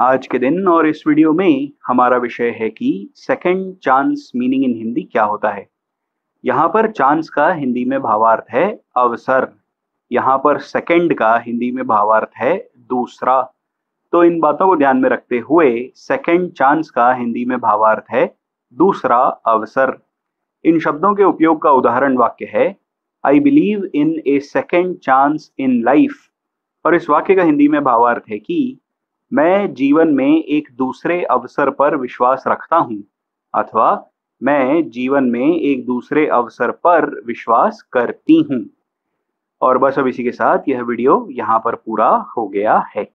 आज के दिन और इस वीडियो में हमारा विषय है कि second chance meaning in Hindi क्या होता है। यहाँ पर चांस का हिंदी में भावार्थ है अवसर। यहाँ पर सेकंड का हिंदी में भावार्थ है दूसरा। तो इन बातों को ध्यान में रखते हुए सेकंड चांस का हिंदी में भावार्थ है दूसरा अवसर। इन शब्दों के उपयोग का उदाहरण वाक्य है I believe in a second chance in life. और इस वाक्य का हिंदी में भावार्थ है कि मैं जीवन में एक दूसरे अवसर पर विश्वास रखता हूँ, अथवा मैं जीवन में एक दूसरे अवसर पर विश्वास करती हूँ। और बस अब इसी के साथ यह वीडियो यहाँ पर पूरा हो गया है।